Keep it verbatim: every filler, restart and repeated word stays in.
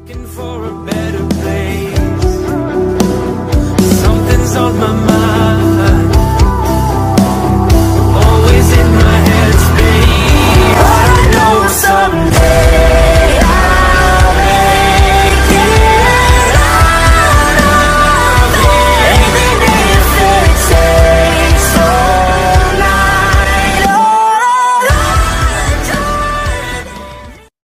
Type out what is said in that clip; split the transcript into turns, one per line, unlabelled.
looking for a better place. Something's on my mind.